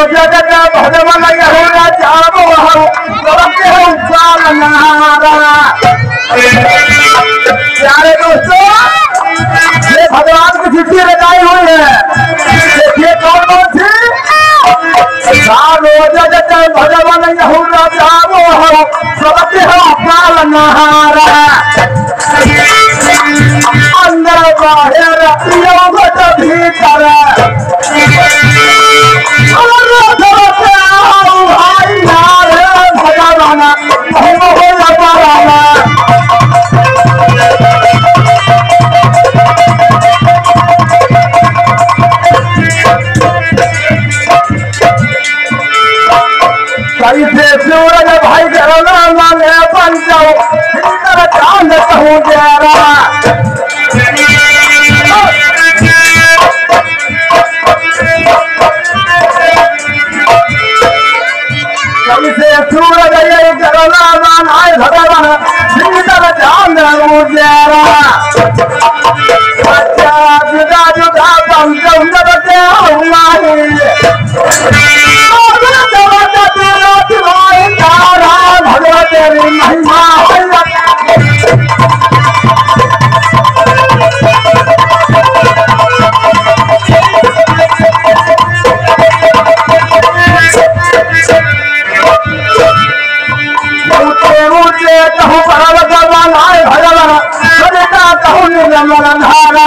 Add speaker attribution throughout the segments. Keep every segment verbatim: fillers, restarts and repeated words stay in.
Speaker 1: जगत भगवान यहुना जाबो हम सबके हम पालनारा। प्यारे दोस्तों, ये भगवान की चिट्ठी लगाई हुई है। देखिए कौन कौन सी? सारो जगत भगवान यहुना जाबो हम सबके हम पालनारा। अंदर बाहर योगत भीतर कैसे सूरज भाई घरना मांगे बन जाओ चांद कहूँ जरा। कैसे सूरज ये घरना मांगे भगवान चांद उजरा। अच्छा जुदा जुदा पंचम जगते हमारे तेरी महिमा ऊंचे ऊंचे कहूँ पर्वत बनाए भगवान सजता कहूँ निर्मल धारा।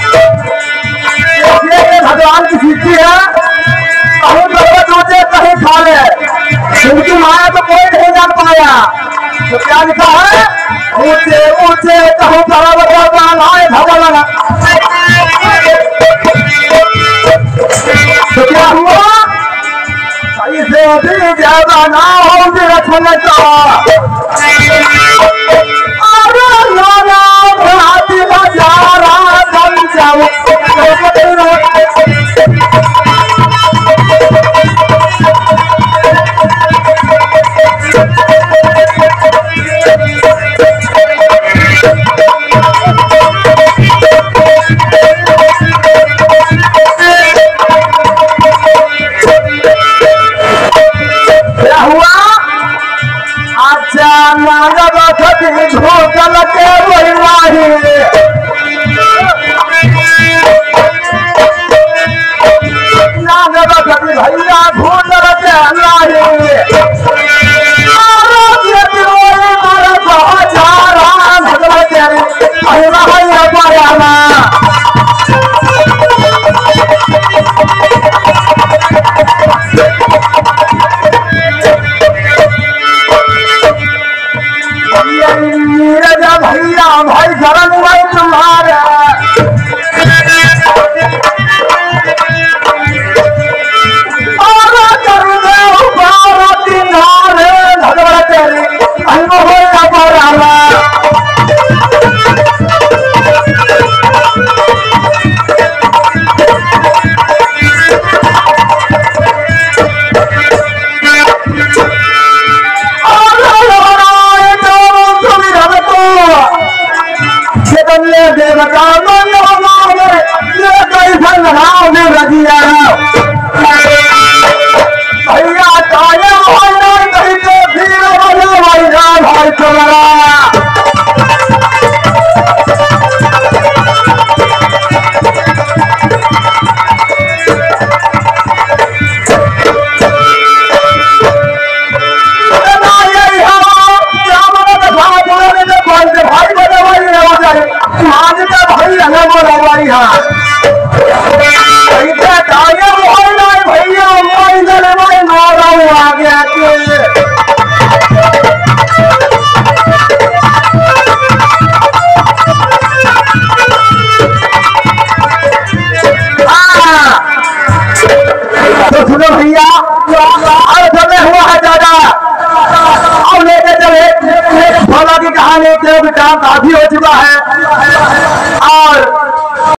Speaker 1: ये भगवान की चिट्ठी है। कहूँ पर्वत ऊंचे कहीं खाले उनकी माया तो कोई नहीं जान पाया। तो क्या लिखा है? ऊंचे ऊंचे कहूँ पर्वत बनाए भगवान। तो क्या हुआ? ऐसे भी ज्यादा ना हो रखने का। अरे नाना भाती बाजारा बन जाओ। धोकल के वही भैया भूल नीरज भैया भाई शरण भाई तुम्हारा देवता में रजिया भैया ताया नहीं तो फिर भाई भाई तुम्हारा सुनो भैया और समय हुआ है ज्यादा और लेके चले भोला की कहानी के विचार काफी हो चुका है और